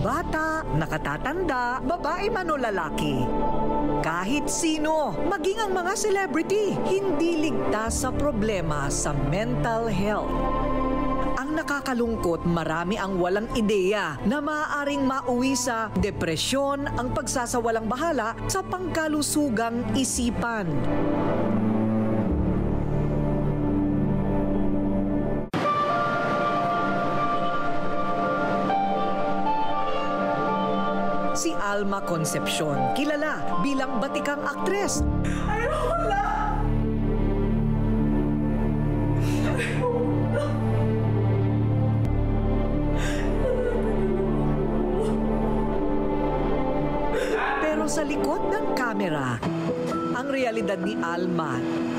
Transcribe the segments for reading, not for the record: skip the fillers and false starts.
bata, nakatatanda, babae man o lalaki. Kahit sino, maging ang mga celebrity, hindi ligtas sa problema sa mental health. Ang nakakalungkot, marami ang walang ideya na maaaring mauwi sa depresyon ang pagsasawalang bahala sa pangkalusugang isipan. Si Alma Concepcion, kilala bilang batikang aktres. Pero sa likod ng kamera, ang realidad ni Alma,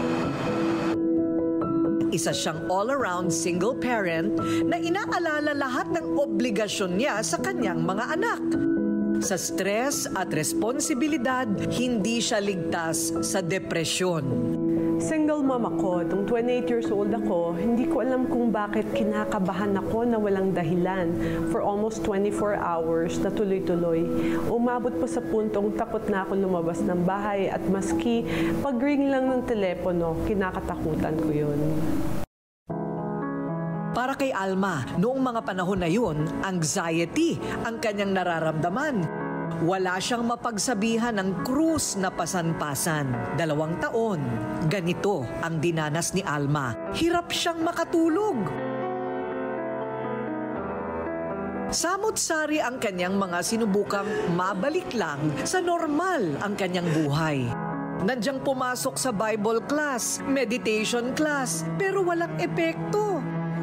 isa siyang all-around single parent na inaalala lahat ng obligasyon niya sa kanyang mga anak. Sa stress at responsibilidad, hindi siya ligtas sa depresyon. Single mom ako. Nung 28 years old ako, hindi ko alam kung bakit kinakabahan ako na walang dahilan for almost 24 hours na tuloy-tuloy. Umabot pa sa puntong takot na ako lumabas ng bahay at maski pag-ring lang ng telepono, kinakatakutan ko yun. Para kay Alma, noong mga panahon na yun, anxiety ang kanyang nararamdaman. Wala siyang mapagsabihan ng krus na pasan-pasan. 2 taon, ganito ang dinanas ni Alma. Hirap siyang makatulog. Samot-sari ang kanyang mga sinubukang mabalik lang sa normal ang kanyang buhay. Nandyang pumasok sa Bible class, meditation class, pero walang epekto.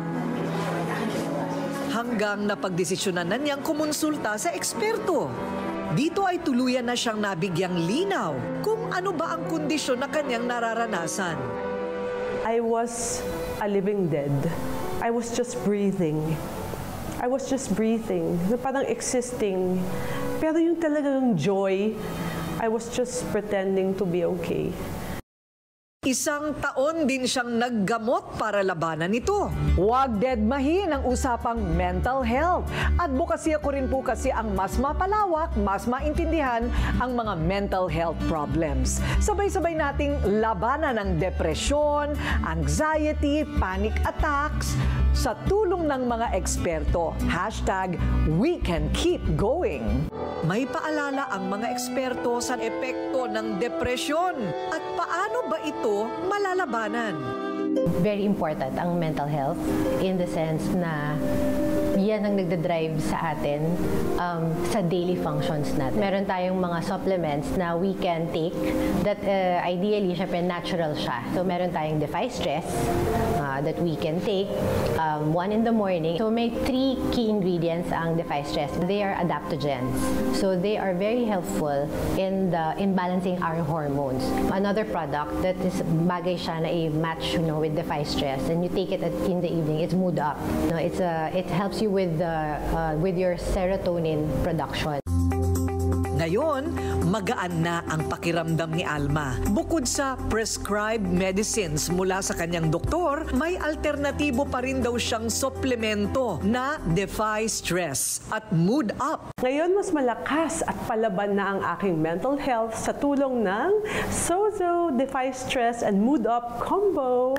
Hanggang napagdesisyonan na niyang kumonsulta sa eksperto. Dito ay tuluyan na siyang nabigyang linaw kung ano ba ang kondisyon na kanyang nararanasan. I was a living dead. I was just breathing. I was just breathing. Parang existing. Pero yung talagang joy, I was just pretending to be okay. 1 taon din siyang naggamot para labanan ito. Huwag deadmahin ang usapang mental health. Advokasya ko rin po kasi ang mas mapalawak, mas maintindihan ang mga mental health problems. Sabay-sabay nating labanan ang depresyon, anxiety, panic attacks sa tulong ng mga eksperto. #WeCanKeepGoing. May paalala ang mga eksperto sa epekto ng depresyon at paano ba ito malalabanan. Very important ang mental health in the sense na yan ang nagdadrive sa atin sa daily functions natin. Meron tayong mga supplements na we can take that ideally, syempre, natural siya. So, meron tayong Defy Stress that we can take 1 in the morning. So, may 3 key ingredients ang Defy Stress. They are adaptogens. So, they are very helpful in balancing our hormones. Another product that is bagay siya na i-match, with Defy Stress, and you take it in the evening, it's Mood Up. It helps you with your serotonin production. Ngayon, magaan na ang pakiramdam ni Alma. Bukod sa prescribed medicines mula sa kanyang doktor, may alternatibo pa rin daw siyang suplemento na Defy Stress at Mood Up. Ngayon, mas malakas at palaban na ang aking mental health sa tulong ng Sozo Defy Stress and Mood Up Combo.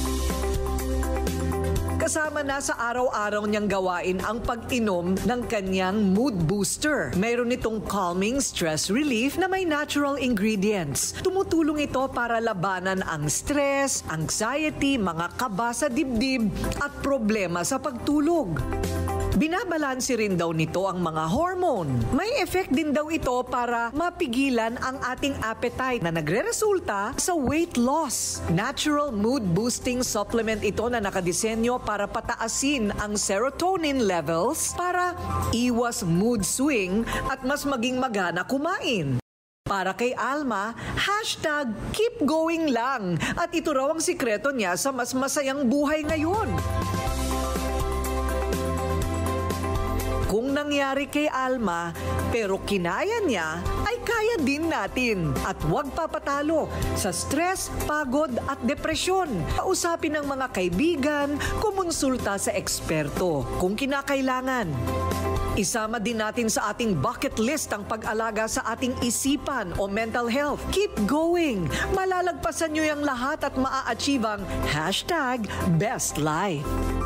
Kasama na sa araw-araw niyang gawain ang pag-inom ng kanyang mood booster. Mayroon itong calming stress relief na may natural ingredients. Tumutulong ito para labanan ang stress, anxiety, mga kaba sa dibdib at problema sa pagtulog. Binabalanse rin daw nito ang mga hormone. May effect din daw ito para mapigilan ang ating appetite na nagre-resulta sa weight loss. Natural mood-boosting supplement ito na nakadisenyo para pataasin ang serotonin levels para iwas mood swing at mas maging magana kumain. Para kay Alma, #keepgoing lang. At ito raw ang sikreto niya sa mas masayang buhay ngayon. Kung nangyari kay Alma, pero kinaya niya, ay kaya din natin. At huwag papatalo sa stress, pagod at depresyon. Kausapin ng mga kaibigan, kumonsulta sa eksperto kung kinakailangan. Isama din natin sa ating bucket list ang pag-alaga sa ating isipan o mental health. Keep going! Malalagpasan nyo yung lahat at maa-achieve ang #BestLife.